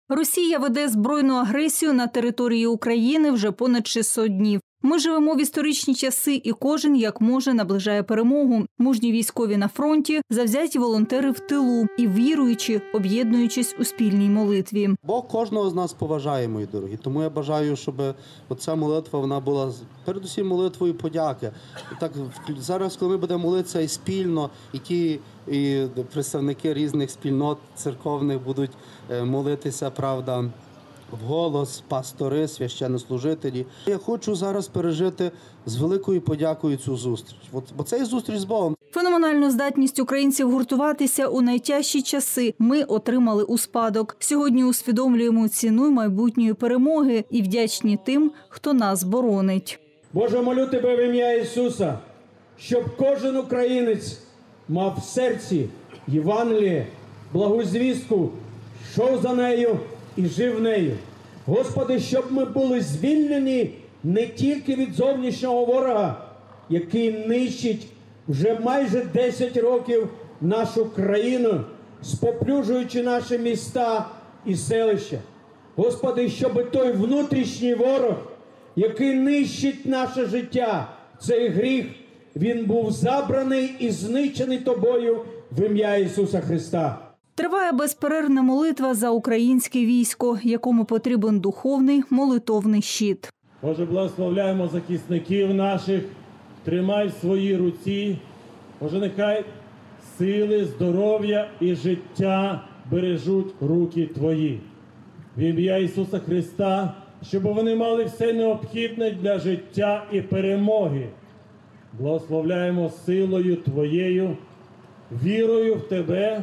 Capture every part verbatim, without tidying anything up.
Росія веде збройну агресію на території України вже понад шістсот днів. Ми живемо в історичні часи, і кожен, як може, наближає перемогу. Мужні військові на фронті, завзяті волонтери в тилу і віруючі, об'єднуючись у спільній молитві. Бог кожного з нас поважає, мої дорогі. Тому я бажаю, щоб оця молитва вона була передусім молитвою подяки. І так зараз, коли ми будемо молитися і спільно, і ті і представники різних спільнот церковних будуть молитися, правда, вголос, пастори, священнослужителі. Я хочу зараз пережити з великою подякою цю зустріч. Бо це і зустріч з Богом. Феноменальну здатність українців гуртуватися у найтяжчі часи ми отримали у спадок. Сьогодні усвідомлюємо ціну майбутньої перемоги і вдячні тим, хто нас боронить. Боже, молю Тебе в ім'я Ісуса, щоб кожен українець мав в серці Євангеліє, благу звістку, йшов за нею і жив нею. Господи, щоб ми були звільнені не тільки від зовнішнього ворога, який нищить вже майже десять років нашу країну, споплюжуючи наші міста і селища. Господи, щоб той внутрішній ворог, який нищить наше життя, цей гріх, він був забраний і знищений Тобою в ім'я Ісуса Христа. Триває безперервна молитва за українське військо, якому потрібен духовний молитовний щит. Боже, благословляємо захисників наших, тримай в своїй руці. Боже, нехай сили, здоров'я і життя бережуть руки Твої. В ім'я Ісуса Христа, щоб вони мали все необхідне для життя і перемоги. Благословляємо силою Твоєю, вірою в Тебе.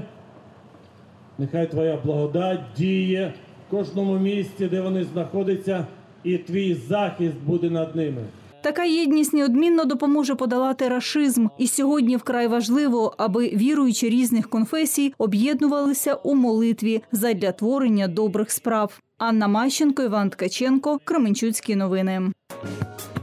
Нехай Твоя благодать діє в кожному місці, де вони знаходяться, і Твій захист буде над ними. Така єдність неодмінно допоможе подолати рашизм. І сьогодні вкрай важливо, аби віруючі різних конфесій об'єднувалися у молитві задля творення добрих справ. Анна Мащенко, Іван Ткаченко, Кременчуцькі новини.